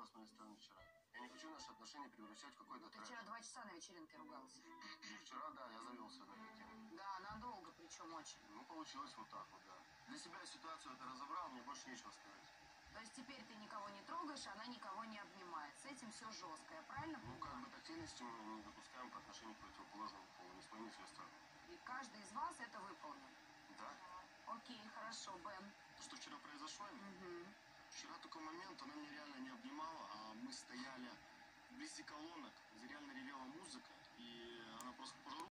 с моей стороны вчера. Я не хочу наши отношения превращать в какой-то Ты вчера 2 часа на вечеринке ругался. Вчера, да, я завелся на эту тему. Да, надолго, причем очень. Ну, получилось вот так вот, да. Для себя ситуацию это разобрал, мне больше нечего сказать. То есть теперь ты никого не трогаешь, она никого не обнимает. С этим все жестко, я правильно Ну, понимаю? как бы тактильности мы не допускаем по отношению к противоположному полу, не с моей, ни с ее стороны. И каждый из вас это выполнил. Да. Окей, хорошо, Бен. То, что вчера произошло, Угу. вчера такой момент, она меня реально не обнимала, а мы стояли вблизи колонок, где реально ревела музыка, и она просто